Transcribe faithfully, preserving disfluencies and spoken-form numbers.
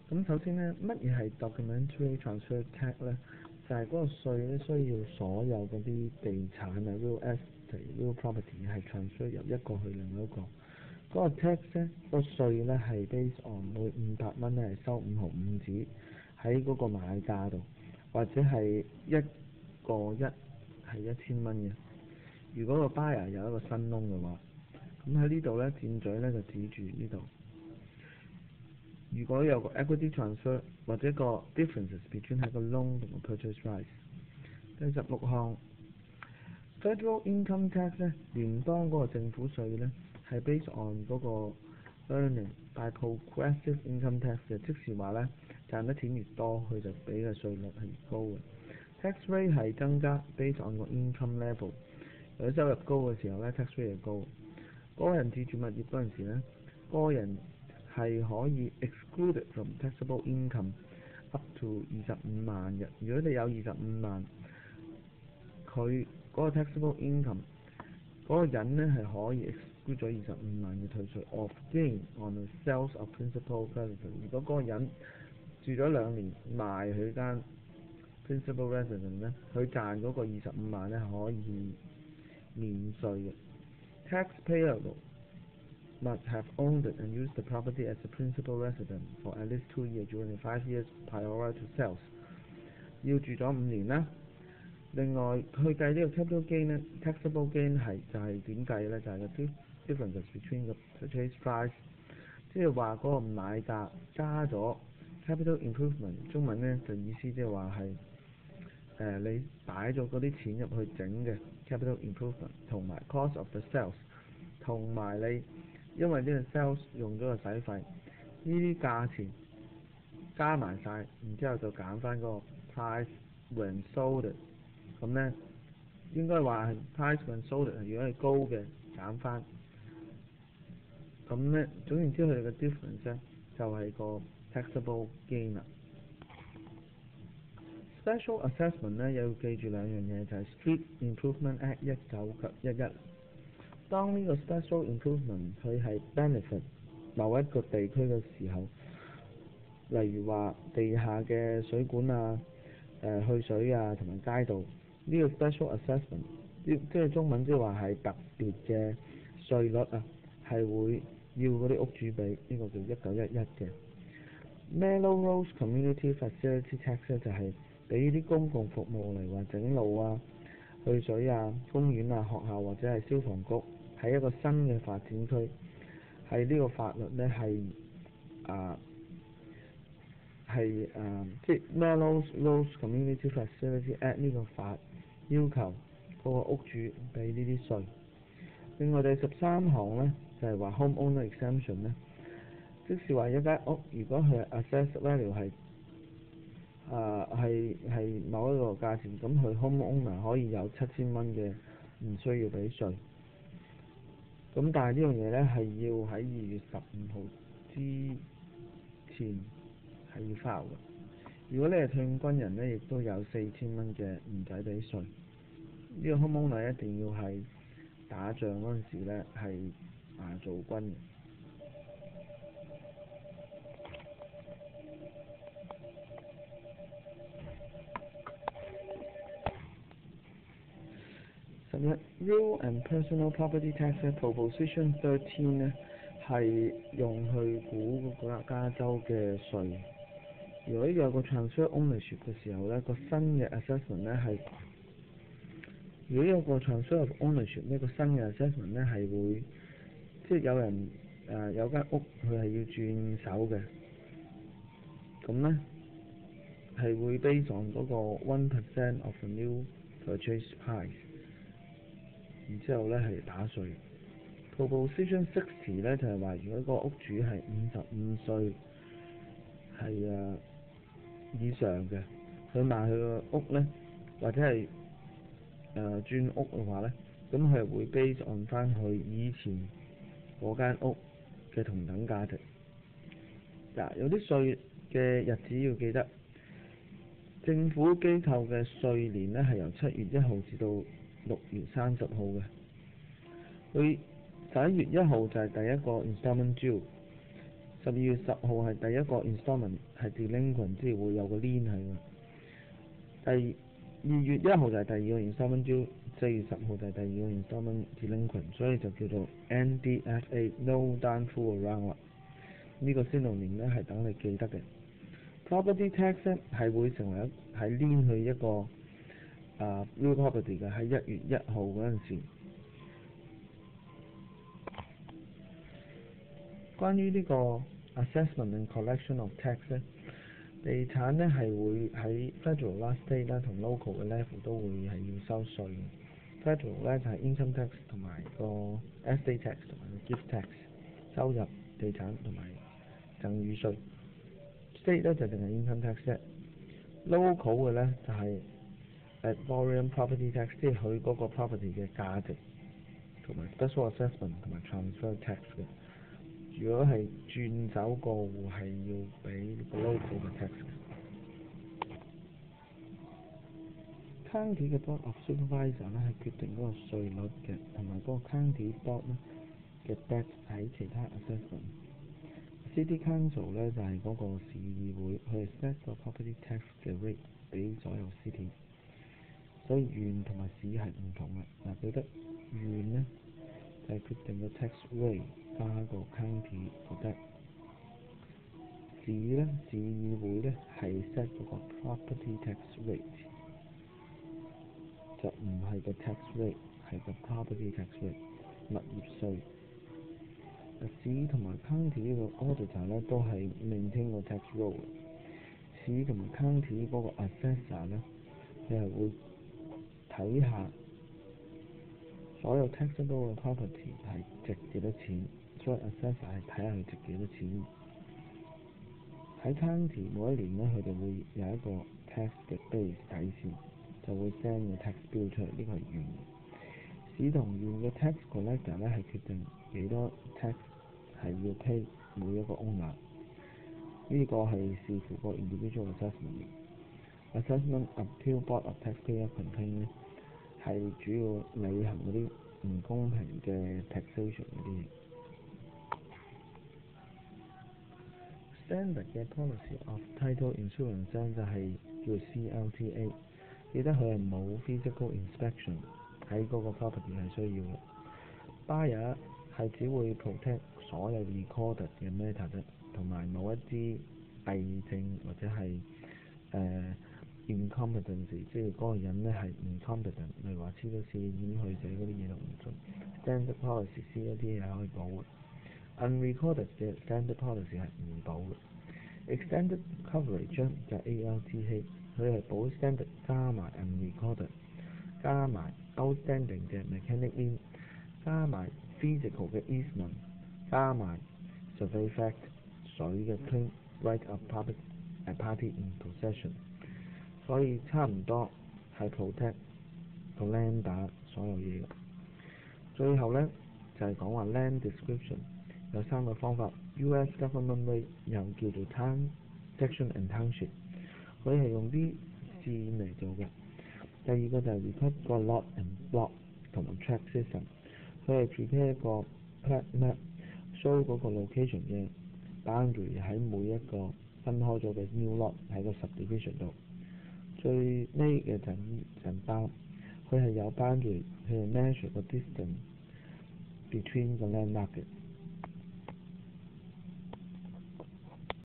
咁首先咧，乜嘢係 documentary transfer tax 咧？就係、是、嗰個稅咧，需要所有嗰啲地產啊 real estate、real property 係 transfer 由一個去另外一個。嗰、那個 tax 咧，個稅咧係 based on 每五百蚊咧係收五毫五子喺嗰個買價度，或者係一個一係一千蚊嘅。如果個 buyer 有一個新窿嘅話，咁喺呢度咧箭嘴咧就指住呢度。如果有個 equity transfer 或者個 differences between 喺個 loan 同個 purchase price。第十六項 federal income tax 咧，聯邦嗰個政府稅咧係 based on 嗰個 earning by progressive income tax 嘅，即是話咧賺得錢越多，佢就俾嘅稅率係越高嘅。tax rate 係增加 based on 個 income level， 有收入高嘅時候咧 tax rate 係高。個人自住物業嗰陣時咧，個人係可以 excluded from taxable income up to 二十五萬嘅。如果你有二十五萬，佢嗰個 taxable income 嗰個人咧係可以 exclude 咗二十五萬嘅退稅 of gain on the sales of principal residence。如果嗰個人住咗兩年賣佢間 principal residence 咧，佢賺嗰個二十五萬咧可以免稅嘅。tax payable must have owned and used the property as a principal residence for at least two years during the five years prior to sales。要住咗五年啦。另外，去計呢個 capital gain 咧 ，taxable gain 係就係點計咧？就係、是、個 differences between 個 purchase price， 即係話嗰個買價加咗 capital improvement， 中文咧就意思即係話係誒你擺咗嗰啲錢入去整嘅 capital improvement， 同埋 cost of the sales， 同埋你因為呢個 sales 用咗個使費，呢啲價錢加埋晒，然之後就減翻個 price when sold。咁咧應該話係 price when sold， 如果係高嘅減翻。咁咧總言之，佢哋嘅 difference 咧就係、是、個 taxable gain 啦。Special assessment 咧要記住兩樣嘢，就係、是、Street Improvement Act 一九一一。當呢個 special improvement 佢係 benefit 某一個地區嘅時候，例如話地下嘅水管啊、呃、去水啊同埋街道，呢、這個 special assessment 即係中文即係話係特別嘅稅率啊，係會要嗰啲屋主俾，呢、這個叫一九一一嘅。Melrose Community Facility Tax 咧就係俾啲公共服務嚟話整路啊、去水啊、公園啊、學校或者係消防局喺一個新嘅發展區，係呢個法律咧係啊係啊即係 Melrose Community Facility Act 呢個法要求嗰個屋主俾呢啲稅。另外第十三項咧就係、是、話 homeowner exemption 咧，即是話一間屋如果佢 assessed value 係啊係係某一個價錢，咁佢 homeowner 可以有七千蚊嘅唔需要俾稅。咁但係呢樣嘢咧係要喺二月十五號之前係要 file 嘅。如果你係退伍軍人咧，亦都有四千蚊嘅唔使俾稅。呢、這個 homeowner 一定要係打仗嗰陣時咧係啊做軍嘅。十一 Real and Personal Property Tax Proposition thirteen 咧係用去估嗰個加州嘅稅。如果有個 transfer ownership 嘅時候咧，個新嘅 assessment 咧係如果有個 transfer of ownership 呢個新嘅 assessment 咧係會即係有人誒、呃、有間屋佢係要轉手嘅，咁咧係會 based on 嗰個 one percent of the new purchase price， 然之後咧係打稅。Proposition sixty 咧就係、是、話如果個屋主係五十五歲係啊以上嘅，佢賣佢個屋咧或者係誒轉屋嘅話咧，咁佢係會 base on 翻佢以前嗰間屋嘅同等價值。嗱，有啲稅嘅日子要記得，政府機構嘅稅年咧係由七月一號至到六月三十號嘅。佢十一月一號就係第一個 installment due， 十二月十號係第一個 installment 係 delinquent，即係會有個 lien 喺嘅。第二月一號就係第二個 installment due，四月十號就係第二個 installment delinquent，所以就叫做 N D F A no down full around 啦。呢、這個先導年咧係等你記得嘅。Property tax 咧係會成為一係 lien 去一個啊 real property 嘅，喺一月一號嗰陣時。關於呢個 assessment and collection of tax 咧，地產咧係會喺 federal 啦、state 啦同 local 嘅 level 都會係要收稅嘅。federal 咧就係 income tax 同埋個 estate tax 同埋個 gift tax 收入地產同埋贈與稅。state 咧就淨係 income tax 啫。local 嘅咧就係 ad valorem property tax， 即係佢嗰個 property 嘅價值，同埋 special assessment 同埋 transfer tax 嘅。如果係轉走過戶係要俾個 local 嘅 tax 嘅。County 嘅 Board of Supervisor 咧係決定嗰個稅率嘅，同埋嗰個 County Board 咧嘅 debt 喺其他 assessment。City Council 咧就係嗰個市議會，佢係 set 個 property tax 嘅 rate 俾所有 city， 所以縣同埋市係唔同嘅。嗱，記得縣咧就係、是、決定個 tax rate 加個 county 個 debt， 市咧市議會咧係 set 嗰個 property tax rate， 就唔係個 tax rate， 係個 property tax rate 物業稅。市同埋 county 呢個 auditor 咧都係 maintain 個 tax roll。市同埋 county 嗰個 assessor 咧，佢係會睇下所有 taxable 嘅 property 係值幾多錢，所以 assessor 係睇下佢值幾多錢。喺 county 每一年咧，佢哋會有一個 tax 嘅 base 底線，就會 send 個 tax bill 出嚟，呢個係縣。市同縣嘅 tax collector 咧係決定幾多 tax 係要 pay 每一個 owner， 呢個係視乎個 individual assessment。assessment appeal board of taxpayer complaint 咧係主要履行嗰啲唔公平嘅 taxation 嗰啲嘢。Standard 嘅 policy of title insurance 就係叫 C L T A， 記得佢係冇 physical inspection， 喺嗰個 property 係需要嘅。Buyer 係只會 protect 所有 recorded 嘅 matter 啫，同埋某一啲偽證或者係誒、呃、incompetency， 即係嗰個人咧係唔 competent， 例如話黐咗線、掩去者嗰啲嘢都唔準。Standard policy C L T A 係可以保嘅。Unrecorded 嘅 standard policy 係唔保嘅。Extended coverage 就係 A L T A， 佢係保 standard 加埋 unrecorded， 加埋 outstanding 嘅 mechanic lien， 加埋 physical 嘅 easement， 加埋 survey fact 水嘅 claim right of public party in possession， 所以差唔多係 protect 個 land 打所有嘢嘅。最後咧就係講話 land description 有三個方法 ，U S government rate 又叫做 town section and township， 佢係用啲線嚟做嘅。第二個就係 record 個 lot and block 同埋 track system， 佢係 prepare 一個 plat map show 嗰個 location 嘅 boundary 喺每一個分開咗嘅 new lot 喺個 subdivision 度。最尾嘅就係陣包，佢係有 boundary， 佢係 measure 個 distance between 個 landmark 嘅。